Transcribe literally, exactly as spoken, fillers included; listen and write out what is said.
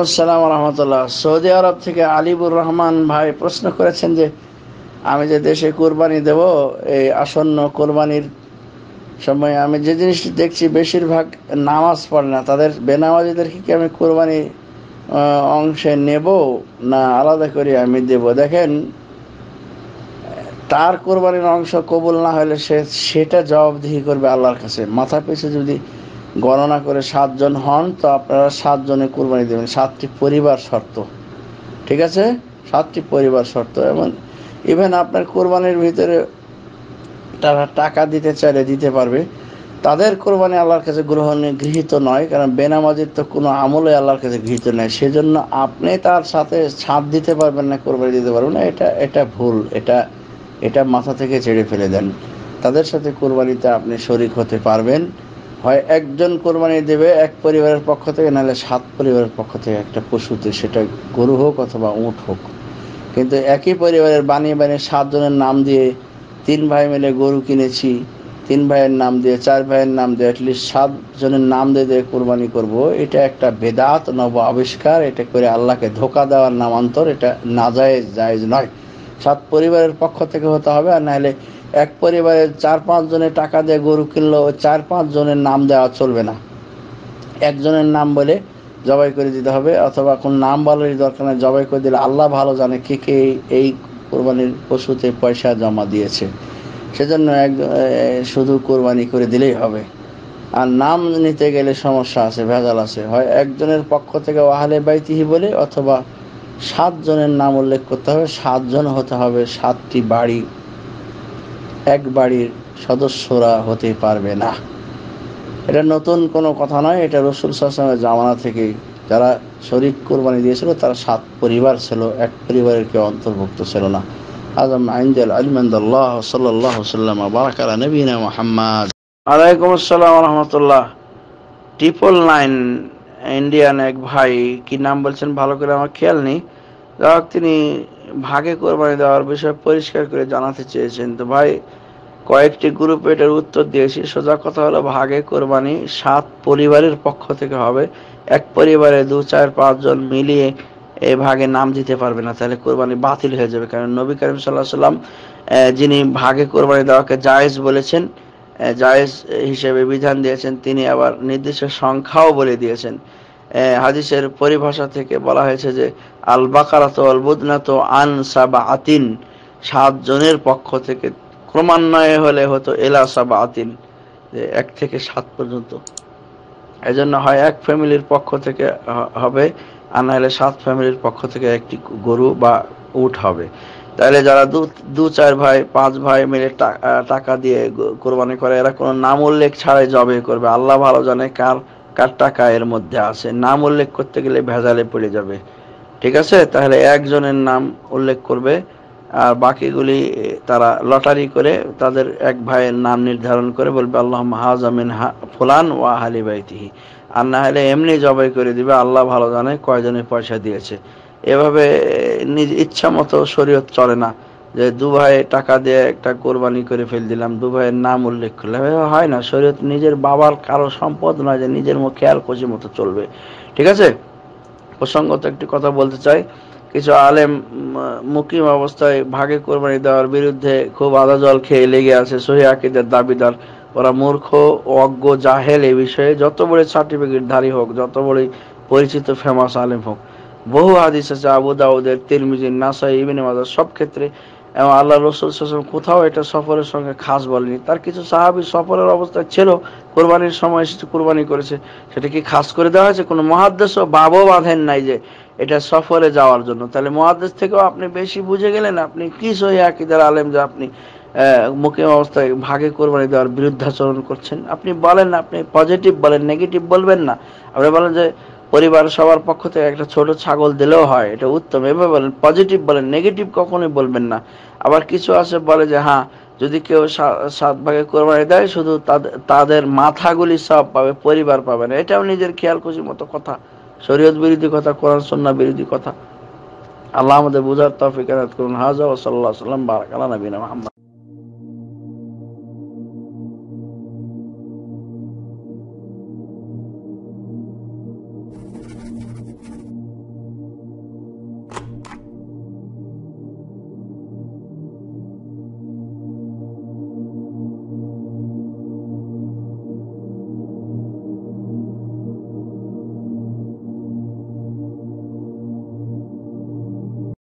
আসসালামু রহমতুল্লাহ। সৌদি আরব থেকে আলিবুর রহমান ভাই প্রশ্ন করেছেন যে আমি যে দেশে কোরবানি দেব, এই আসন্ন কোরবানির সময় আমি যে জিনিসটি দেখছি বেশিরভাগ নামাজ পড়ে না, তাদের বেনামাজিদেরকে কি আমি কোরবানি অংশে নেব না আলাদা করে আমি দেব? দেখেন, তার কোরবানির অংশ কবুল না হলে সে সেটা জবাবদিহি করবে আল্লাহর কাছে। মাথা পিছু যদি গণনা করে সাতজন হন, তো আপনারা সাতজনে কোরবানি দেবেন। সাতটি পরিবার শর্ত, ঠিক আছে? সাতটি পরিবার শর্ত। এবং ইভেন আপনার কোরবানির ভিতরে তারা টাকা দিতে চাইলে দিতে পারবে। তাদের কোরবানি আল্লাহর কাছে গ্রহণে গৃহীত নয়, কারণ বেনামাজির তো কোনো আমলে আল্লাহর কাছে গৃহীত নয়। সেজন্য আপনি তার সাথে ছাদ দিতে পারবেন না, কোরবানি দিতে পারবেন না। এটা এটা ভুল। এটা এটা মাথা থেকে ছেড়ে ফেলে দেন। তাদের সাথে কোরবানিতে আপনি শরিক হতে পারবেন। হয় একজন কোরবানি দেবে এক পরিবারের পক্ষ থেকে, নাহলে সাত পরিবারের পক্ষ থেকে একটা পশুতে, সেটা গরু হোক অথবা উট হোক। কিন্তু একই পরিবারের বানিয়ে বানিয়ে সাতজনের নাম দিয়ে, তিন ভাই মিলে গরু কিনেছি, তিন ভাইয়ের নাম দিয়ে, চার ভাইয়ের নাম দিয়ে, অ্যাটলিস্ট সাতজনের নাম দিয়ে দিয়ে কোরবানি করব, এটা একটা বেদাত, নব আবিষ্কার। এটা করে আল্লাহকে ধোকা দেওয়ার নামান্তর। এটা নাজায়েজ, জায়েজ নয়। সাত পরিবারের পক্ষ থেকে হতে হবে। আর নাহলে এক পরিবারের চার পাঁচ জনের টাকা দিয়ে গরু কিনলো, চার পাঁচ জনের নাম দেওয়া চলবে না। একজনের নাম বলে জবাই করে দিতে হবে, অথবা কোন নাম বলারই দরকার নেই। জবাই করে দিলে আল্লাহ ভালো জানে কে কে এই কোরবানির পশুতে পয়সা জমা দিয়েছে। সেজন্য এক শুধু কোরবানি করে দিলেই হবে। আর নাম নিতে গেলে সমস্যা আছে, ভেজাল আছে। হয় একজনের পক্ষ থেকে ওয়াহলে বাইতিহি বলে, অথবা সাতজনের নাম উল্লেখ করতে হবে। সাতজন হতে হবে, সাতটি বাড়ি, এক বাড়ির সদস্যরা হতে পারবে না। এটা নতুন কোনো কথা নয়। এটা রাসূল সাল্লাল্লাহু আলাইহি ওয়াসাল্লামের জামানা থেকেই যারা শরীক কোরবানি দিয়েছিল তারা সাত পরিবার ছিল, এক পরিবারের কেউ অন্তর্ভুক্ত ছিল না। আযম ইনদাল ইলম ইনদাল্লাহ সাল্লাল্লাহু আলাইহি ওয়াসাল্লাম বারাকা আলা নবিনা মুহাম্মদ। ওয়ালাইকুম আসসালাম ওয়া রাহমাতুল্লাহ। ট্রিপল নাইন ইন্ডিয়ান এক ভাই, কি নাম বলছেন ভালো করে আমার খেয়াল নেই। যাক, তিনি ভাগে কোরবানি দেওয়ার বিষয়ে পরিষ্কার করে জানাতে চেয়েছেন। তো ভাই, কয়েকটি গ্রুপে এটার উত্তর দিয়েছি। সোজা কথা হলো, ভাগে কোরবানি সাত পরিবারের পক্ষ থেকে হবে। এক পরিবারে দু চার পাঁচজন মিলিয়ে এই ভাগে নাম দিতে পারবে না, তাহলে কোরবানি বাতিল হয়ে যাবে। কারণ নবী করিম সাল্লাল্লাহু আলাইহি ওয়াসাল্লাম যিনি ভাগে কোরবানি দেওয়াকে জায়েজ বলেছেন, জায়েজ হিসেবে বিধান দিয়েছেন, তিনি আবার নির্দিষ্ট সংখ্যাও বলে দিয়েছেন। হাদিসের পরিভাষা থেকে বলা হয়েছে যে আল বাকারাতু ওয়াল বুদনাতু আন সাবআতিন, সাত জনের পক্ষ থেকে। ক্রমান্বয়ে হলে হতো এলা সাবআতিন, যে এক থেকে সাত পর্যন্ত। এজন্য হয় এক ফ্যামিলির পক্ষ থেকে হবে, আর না হলে সাত ফ্যামিলির পক্ষ থেকে একটি গরু বা উট হবে। তাহলে যারা দু দু চার ভাই পাঁচ ভাই মিলে টাকা দিয়ে কোরবানি করে, এরা কোনো নাম উল্লেখ ছাড়াই জবাই করবে। আল্লাহ ভালো জানে কার কার টাকা এর মধ্যে আছে। নাম উল্লেখ করতে গেলে ভেজালে পড়ে যাবে, ঠিক আছে? তাহলে একজনের নাম উল্লেখ করবে, আর বাকিগুলি তারা লটারি করে তাদের এক ভাইয়ের নাম নির্ধারণ করে বলবে আল্লাহুম্মা হাযা মিন ফুলান ওয়া আহলি বাইতিহি। আর না হলে এমনি জবাই করে দিবে, আল্লাহ ভালো জানে কয়জনে পয়সা দিয়েছে। এভাবে নিজ ইচ্ছা মতো শরীয়ত চলে না, যে দু ভাই টাকা দিয়ে একটা কোরবানি করে ফেল দিলাম, দু ভাইয়ের নাম উল্লেখ করলাম। এভাবে হয় না। শরীয়ত নিজের বাবার কারো সম্পদ নয় যে নিজের মুখে খেয়াল খুশি মতো চলবে, ঠিক আছে? প্রসঙ্গত একটি কথা বলতে চাই। কিছু আলেম মুকিম অবস্থায় ভাগে কোরবানি দেওয়ার বিরুদ্ধে খুব আদা জল খেয়ে লেগে আছে, সহিহ আকীদার দাবিদার। ওরা মূর্খ, অজ্ঞ, জাহেল। এই বিষয়ে যত বড় সার্টিফিকেট ধারী হোক, যত বড় পরিচিত ফেমাস আলেম হোক, বহু হাদিস আছে আবু দাউদের, তিরমিজির, নাসাই, ইবনে মাজাহ, সব ক্ষেত্রে। এবং আল্লাহ রাসূল সাল্লাল্লাহু আলাইহি ওয়াসাল্লাম কোথাও এটা সফরের সঙ্গে খাস বলেনি। তার কিছু সাহাবী সফরের অবস্থায় ছিল, কোরবানির সময় এসে কোরবানি করেছে, সেটা কি খাস করে দেওয়া হয়েছে? কোনো মুহাদ্দিস ও বাবও বাঁধেন নাই যে এটা সফরে যাওয়ার জন্য। তাহলে মুহাদ্দিস থেকেও আপনি বেশি বুঝে গেলেন। আপনি কি সহিহ আকীদার আলেম যে আপনি মুকিম অবস্থায় ভাগে কোরবানি দেওয়ার বিরুদ্ধাচরণ করছেন? আপনি বলেন, আপনি পজিটিভ বলেন, নেগেটিভ বলবেন না। আপনি বলেন যে পরিবার সবার পক্ষ থেকে একটা ছোট ছাগল দিলেও হয়, এটা উত্তম। এভাবে বলেন, পজিটিভ বলেন, নেগেটিভ কখনোই বলবেন না। আবার কিছু আছে বলে যে হ্যাঁ, যদি কেউ সাত ভাগে কোরবানি দেয় শুধু তাদের মাথাগুলি সব পাবে, পরিবার পাবে না। এটাও নিজের খেয়াল খুশি মতো কথা, শরীয়ত বিরোধী কথা, কোরআন সুন্নাহ বিরোধী কথা। আল্লাহ আমাদের বুঝার তৌফিক এনায়েত করুন। হাযা ওয়া সাল্লাল্লাহু আলাইহি ওয়া সাল্লাম বারাকা আলা নবিনা মুহাম্মদ।